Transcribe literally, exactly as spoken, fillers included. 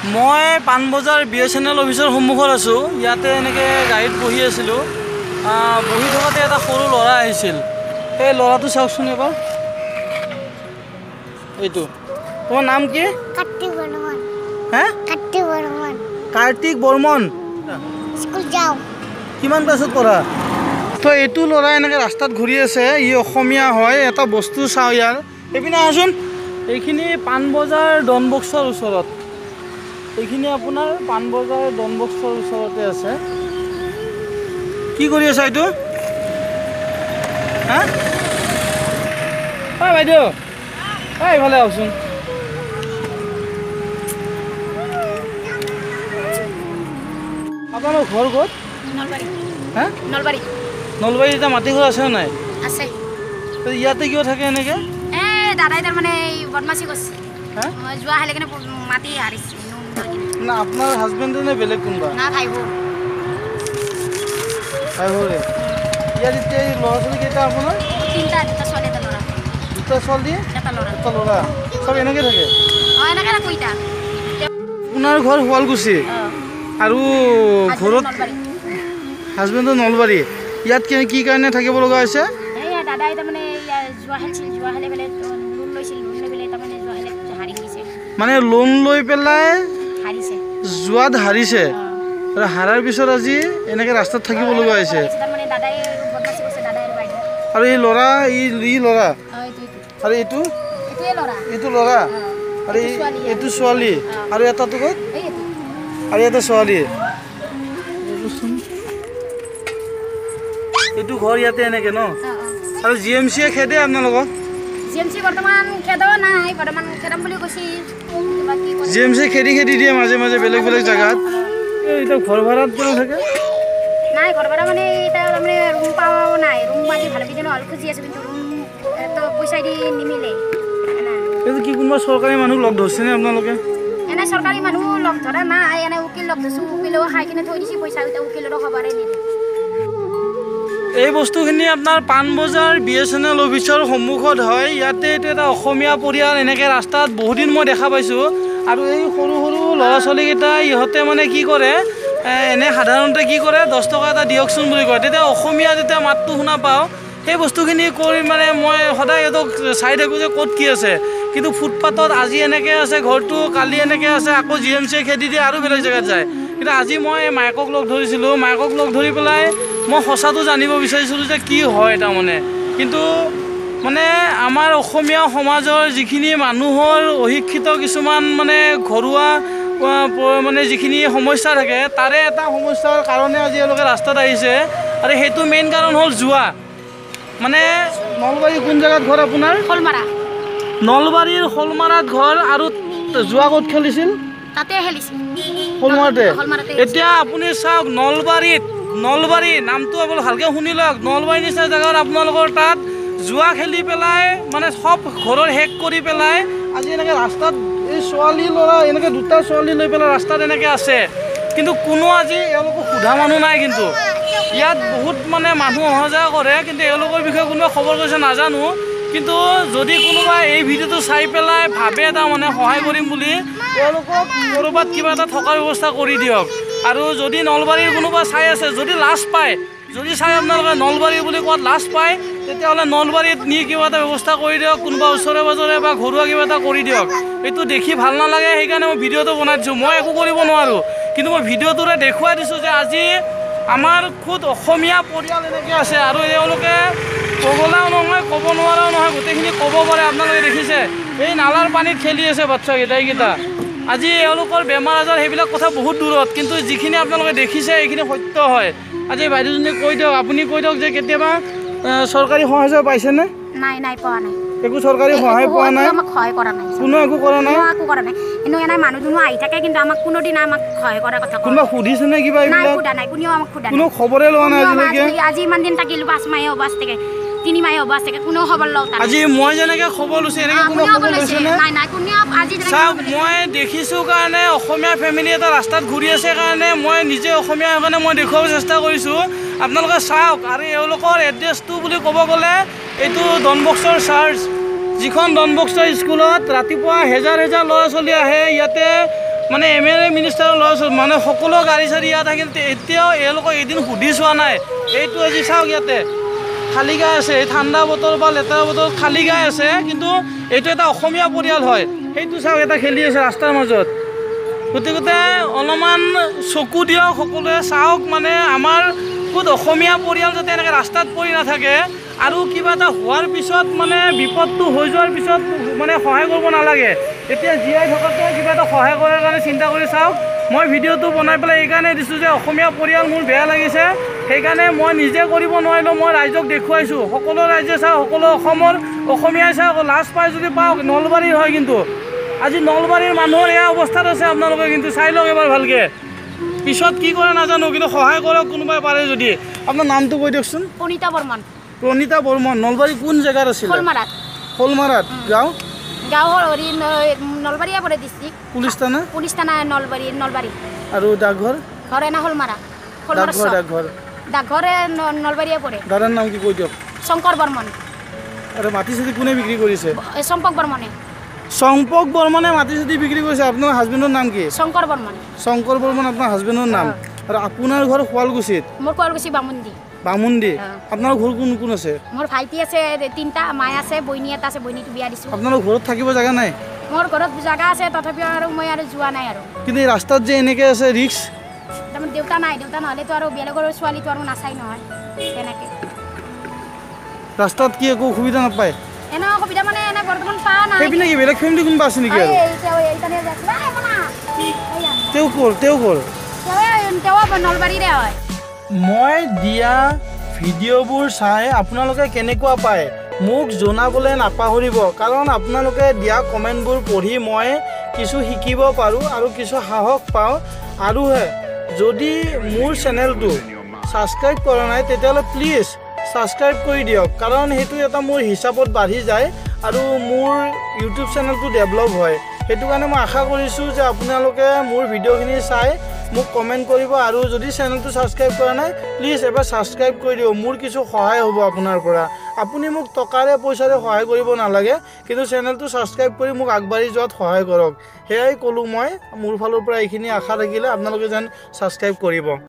মই Panbazar B S N L অফিচৰ সন্মুখত আছোঁ। ইয়াতে এনেকৈ গাড়ীত বহি আছিলোঁ। বহি থকাতে এটা সৰু ল'ৰা আহিছিল। সেই ল'ৰাটো চাওকচোন এবাৰ। এইটো তোমাৰ নাম কি? কাৰ্তিক বৰ্মন। হে কাৰ্তিক বৰ্মন। কাৰ্তিক বৰ্মন। স্কুল যাওঁ। কিমান ক্লাছত পঢ়া? তো এইটো ল'ৰা এনেকৈ ৰাস্তাত ঘূৰি আছে। ই অসমীয়া হয়। এটা বস্তু চাওঁ ইয়াৰ। এইপিনে আহচোন। এইখিনি পাণবজাৰ ডনবক্সৰ ওচৰত। এইখিনি আপোনাৰ পাণবজাৰ ডনবক্সৰ ওচৰতে আছে। কি কৰি আছা এইটো? হা হয় বাইদেউ, হয় এইফালে আহকচোন। আপোনাৰ ঘৰ ক'ত? নলবাৰী। হা নলবাৰী। নলবাৰী এতিয়া মাটি ঘৰ আছে নাই? আছে। ইয়াতে কিয় থাকে এনেকৈ? এ দাদাই তাৰমানে বদমাচি কৰিছে। হা মই যোৱা হ'লে কিনে মাটি হাৰিছে। না আপোনাৰ হাজবেণ্ডে নে বেলেগ কোনোবা? না ভাই বৌ। ভাই বৌৰে। ইয়াত এতিয়া এই ল'ৰা ছোৱালী কেইটা আপোনাৰ? তিনিটা, দুটা ছোৱালী এটা ল'ৰা। দুটা ছোৱালী এটা ল'ৰা। এটা ল'ৰা। চব এনেকৈ থাকে? অঁ এনেকৈ থাকোঁ এতিয়া। আপোনাৰ ঘৰ শুৱালকুছি আৰু ঘৰত হাজবেণ্ডৰ নলবাৰী। ইয়াত কি কাৰণে থাকিব লগা হৈছে? এই দাদাই তাৰমানে যোৱা খেলিছিল, যোৱা খেলি পেলাই লোন লৈছিল, লোন লৈ পেলাই তাৰমানে যোৱা খেলি হাৰি গৈছে। মানে লোন লৈ পেলাই হাৰিছে, যোৱাত হাৰিছে আৰু হাৰাৰ পিছত আজি এনেকৈ ৰাস্তাত থাকিব লগা হৈছে। তাৰমানে দাদাই বদমাচি কৰিছে, দাদাই আৰু বাইদেউ। আৰু এই ল'ৰা ই ই ল'ৰা আৰু এইটো এইটোৱে ল'ৰা, এইটো ল'ৰা আৰু এইটো ছোৱালী আৰু এটাটো ক'ত? আৰু এটা ছোৱালী। এইটো ঘৰ ইয়াতে এনেকৈ ন? আৰু জি এম চিয়ে খেদে আপোনালোকক? জি এম চি বৰ্তমান খেদাব নাই, বৰ্তমান খেদাম বুলি কৈছে। জি এম চি খেদি খেদি দিয়ে মাজে মাজে বেলেগ বেলেগ জেগাত। এতিয়া ঘৰ ভাড়াত কোনো থাকে নাই? ঘৰ ভাড়া মানে এতিয়া তাৰমানে ৰুম পাওঁ নাই, ৰুম আজি ভালে কেইদিন হ'ল খুজি আছোঁ, কিন্তু ৰুম তো পইচা দি নিমিলে। এইটো কি কোনোবা চৰকাৰী মানুহ লগ ধৰিছেনে আপোনালোকে? এনে চৰকাৰী মানুহ লগ ধৰা নাই, এনে উকিল লগ ধৰিছোঁ। উকিলেও খাই কিনে থৈ দিছে পইচা, এতিয়া উকিলৰো খবৰে নিদিয়ে। এই বস্তুখিনি আপোনাৰ Panbazar B S N L অফিচৰ সন্মুখত হয়। ইয়াতে এইটো এটা অসমীয়া পৰিয়াল এনেকৈ ৰাস্তাত বহুদিন মই দেখা পাইছোঁ। আৰু এই সৰু সৰু ল'ৰা ছোৱালীকেইটা ইহঁতে মানে কি কৰে, এনে সাধাৰণতে কি কৰে, দহ টকা এটা দিয়কচোন বুলি কয়। তেতিয়া অসমীয়া যেতিয়া মাতটো শুনা পাওঁ, সেই বস্তুখিনি কৰি মানে মই সদায় সিহঁতক চাই থাকোঁ যে ক'ত কি আছে। কিন্তু ফুটপাথত আজি এনেকৈ আছে ঘৰটো, কালি এনেকৈ আছে, আকৌ জি এম চিয়ে খেদি দিয়ে আৰু বেলেগ জেগাত যায়। কিন্তু আজি মই মাইকক লগ ধৰিছিলোঁ। মাইকক লগ ধৰি পেলাই মই সঁচাটো জানিব বিচাৰিছিলোঁ যে কি হয় তাৰমানে। কিন্তু মানে আমাৰ অসমীয়া সমাজৰ যিখিনি মানুহৰ অশিক্ষিত কিছুমান মানে ঘৰুৱা মানে যিখিনি সমস্যা থাকে, তাৰে এটা সমস্যাৰ কাৰণে আজি এওঁলোকে ৰাস্তাত আহিছে। আৰু সেইটো মেইন কাৰণ হ'ল জুৱা। মানে নলবাৰীৰ কোন জেগাত ঘৰ আপোনাৰ? শলমাৰা। নলবাৰীৰ শলমাৰাত ঘৰ। আৰু জুৱা ক'ত খেলিছিল? তাতে খেলিছিল, শলমাৰাতে। শলমাৰাতে। এতিয়া আপুনি চাওক, নলবাৰীত নলবাৰী নামটো আপুনি ভালকৈ শুনি লওক। নলবাৰীৰ নিচিনা জেগাত আপোনালোকৰ তাত জুৱা খেলি পেলাই মানে সব ঘৰৰ শেষ কৰি পেলাই আজি এনেকৈ ৰাস্তাত এই ছোৱালী ল'ৰা এনেকৈ দুটা ছোৱালী লৈ পেলাই ৰাস্তাত এনেকৈ আছে। কিন্তু কোনো আজি এওঁলোকক সোধা মানুহ নাই। কিন্তু ইয়াত বহুত মানে মানুহ অহা যোৱা কৰে, কিন্তু এওঁলোকৰ বিষয়ে কোনোবাই খবৰ কৰিছে নাজানো। কিন্তু যদি কোনোবাই এই ভিডিঅ'টো চাই পেলাই ভাবে তাৰমানে সহায় কৰিম বুলি, তেওঁলোকক ক'ৰবাত কিবা এটা থকাৰ ব্যৱস্থা কৰি দিয়ক। আৰু যদি নলবাৰীৰ কোনোবা চাই আছে, যদি লাজ পায়, যদি চাই আপোনালোকে নলবাৰী বুলি কোৱাত লাজ পায়, তেতিয়াহ'লে নলবাৰীত নি কিবা এটা ব্যৱস্থা কৰি দিয়ক। কোনোবা ওচৰে পাজৰে বা ঘৰুৱা কিবা এটা কৰি দিয়ক। এইটো দেখি ভাল নালাগে, সেইকাৰণে মই ভিডিঅ'টো বনাই দিছোঁ। মই একো কৰিব নোৱাৰোঁ, কিন্তু মই ভিডিঅ'টোৰে দেখুৱাই দিছোঁ যে আজি আমাৰ খুদ অসমীয়া পৰিয়াল এনেকৈ আছে। আৰু এওঁলোকে ক'বলৈও নহয়, ক'ব নোৱাৰাও নহয়, গোটেইখিনি ক'ব পাৰে। আপোনালোকে দেখিছে এই নালাৰ পানীত খেলি আছে বাচ্চাকেইটা। এইকেইটা আজি এওঁলোকৰ বেমাৰ আজাৰ সেইবিলাক কথা বহুত দূৰত, কিন্তু যিখিনি আপোনালোকে দেখিছে এইখিনি সত্য হয়। আজি বাইদেউজনী কৈ দিয়ক, আপুনি কৈ দিয়ক যে কেতিয়াবা চৰকাৰী সাহায্য পাইছেনে? নাই, নাই পোৱা নাই। একো চৰকাৰী সহায় পোৱা নাই? আমাক সহায় কৰা নাই, কোনো একো কৰা নাই, একো কৰা নাই। কিন্তু এনে মানুহ দুনুহ আহি থাকে, কিন্তু আমাক কোনোদিন আমাক সহায় কৰাৰ কথা কোনোবা সুধিছেনে কিবা? নাই, সোধা নাই, কোনেও আমাক সোধা নাই, কোনো খবৰে লোৱা নাই আজিলৈকে। আজি ইমান দিন থাকিলোঁ, পাঁচ মাহে হ'ব থাকে, তিনি মাহে হ'ব থাকে, কোনেও খবৰ লওঁ। আজি মই যেনেকৈ খবৰ লৈছোঁ এনেকৈ কোনো খবৰ লৈছেনে? নাই, নাই, কোনেও আজি চাওক, মই দেখিছোঁ কাৰণে অসমীয়া ফেমিলি এটা ৰাস্তাত ঘূৰি আছে কাৰণে মই নিজে অসমীয়া কাৰণে মই দেখুৱাব চেষ্টা কৰিছোঁ। আপোনালোকে চাওক। আৰু এওঁলোকৰ এড্ৰেছটো বুলি ক'ব গ'লে এইটো ডনবক্সৰ চাৰ্চ, যিখন ডনবক্সৰ স্কুলত ৰাতিপুৱা হেজাৰ হেজাৰ ল'ৰা ছোৱালী আহে। ইয়াতে মানে এম এল এ মিনিষ্টাৰৰ ল'ৰা ছোৱালী মানে সকলো গাড়ী চাড়ী ইয়াত থাকিল এতিয়াও এওঁলোকক এদিন সুধি চোৱা নাই। এইটো আজি চাওক ইয়াতে খালী গাই আছে, এই ঠাণ্ডা বতৰ বা লেতেৰা বতৰত খালী গাই আছে, কিন্তু এইটো এটা অসমীয়া পৰিয়াল হয়। সেইটো চাওক এটা খেলি আছে ৰাস্তাৰ মাজত। গতিকে অলপমান চকু দিয়ক সকলোৱে, চাওক মানে আমাৰ খুদ অসমীয়া পৰিয়াল যাতে এনেকৈ ৰাস্তাত পৰি নাথাকে, আৰু কিবা এটা হোৱাৰ পিছত মানে বিপদটো হৈ যোৱাৰ পিছত মানে সহায় কৰিব নালাগে। এতিয়া জীয়াই থকাতে কিবা এটা সহায় কৰাৰ কাৰণে চিন্তা কৰি চাওক। মই ভিডিঅ'টো বনাই পেলাই এইকাৰণে দিছোঁ যে অসমীয়া পৰিয়াল মোৰ বেয়া লাগিছে, সেইকাৰণে মই নিজে কৰিব নোৱাৰিলোঁ, মই ৰাইজক দেখুৱাইছোঁ। সকলো ৰাইজে চাওক, সকলো অসমৰ অসমীয়াই চাওক, লাজ পাই যদি পাওক। নলবাৰীৰ হয় কিন্তু আজি নলবাৰীৰ মানুহৰ এয়া অৱস্থাত আছে। আপোনালোকে কিন্তু চাই লওক এবাৰ ভালকৈ, পিছত কি কৰে নাজানো, কিন্তু সহায় কৰক কোনোবাই পাৰে যদি। আপোনাৰ নামটো কৈ দিয়কচোন। প্ৰণীতা বৰ্মন। প্ৰণীতা বৰ্মন। নলবাৰী কোন জেগাত আছিল? শোলমাৰাত। শোলমাৰাত গাঁও? গাঁৱৰ হৰি নলবাৰীয়ে পৰে ডিষ্ট্ৰিক্ট। পুলিচ থানা? পুলিচ থানা নলবাৰী। নলবাৰী। আৰু ডাকঘৰ? ঘৰ এনা শোলমাৰা। ডাকঘৰ? ডাকঘৰ ডাকঘৰে নলবাৰীয়ে পৰে। দাদাৰ নাম কি কৈ দিয়ক। শংকৰ বৰ্মন। আৰু মাটি চাটি কোনে বিক্ৰী কৰিছে? চম্পক বৰ্মনে। চম্পক বৰ্মনে মাটি চাটি বিক্ৰী কৰিছে। আপোনাৰ হাজবেণ্ডৰ নাম কি? শংকৰ বৰ্মন। শংকৰ বৰ্মন আপোনাৰ হাজবেণ্ডৰ নাম। আৰু আপোনাৰ ঘৰ শুৱালকুছিত? মোৰ শুৱালকুছি বামুন্দি। বামুন্দি। আপোনাৰ ঘৰ কোন কোন আছে? মোৰ ভাইটি আছে তিনিটা, মায়ে আছে, বইনী এটা আছে, বইনীটো বিয়া দিছোঁ। আপোনাৰ ঘৰত থাকিব জেগা নাই? মোৰ ঘৰত জেগা আছে, তথাপিও আৰু মই আৰু যোৱা নাই আৰু। কিন্তু এই ৰাস্তাত যে এনেকৈ আছে ৰিক্স। তাৰমানে দেউতা নাই, দেউতা নহ'লেতো আৰু বেলেগৰ ছোৱালীটো আৰু নাচাই নহয় তেনেকৈ। ৰাস্তাত কি একো অসুবিধা নাপায়? এনে অসুবিধা মানে এনে বৰ্তমান পা নাই। সেইপিনে কি বেলেগ ফেমিলি কোনোবা আছে নেকি? তেওঁ ক'ৰ? তেওঁ ক'ৰ? তেওঁ নলবাৰীৰে হয়। মই দিয়া ভিডিঅ'বোৰ চাই আপোনালোকে কেনেকুৱা পায় মোক জনাবলৈ নাপাহৰিব, কাৰণ আপোনালোকে দিয়া কমেণ্টবোৰ পঢ়ি মই কিছু শিকিব পাৰোঁ আৰু কিছু সাহস পাওঁ। আৰুহে যদি মোৰ চেনেলটো ছাবস্ক্ৰাইব কৰা নাই তেতিয়াহ'লে প্লিজ ছাবস্ক্ৰাইব কৰি দিয়ক, কাৰণ সেইটো এটা মোৰ হিচাপত বাঢ়ি যায় আৰু মোৰ ইউটিউব চেনেলটো ডেভেলপ হয়। সেইটো কাৰণে মই আশা কৰিছোঁ যে আপোনালোকে মোৰ ভিডিঅ'খিনি চাই মোক কমেণ্ট কৰিব, আৰু যদি চেনেলটো ছাবস্ক্ৰাইব কৰা নাই প্লিজ এবাৰ ছাবস্ক্ৰাইব কৰি দিয়ক। মোৰ কিছু সহায় হ'ব আপোনাৰ পৰা। আপুনি মোক টকাৰে পইচাৰে সহায় কৰিব নালাগে, কিন্তু চেনেলটো ছাবস্ক্ৰাইব কৰি মোক আগবাঢ়ি যোৱাত সহায় কৰক। সেয়াই ক'লোঁ মই। মোৰ ফালৰ পৰা এইখিনি আশা থাকিলে আপোনালোকে যেন ছাবস্ক্ৰাইব কৰিব।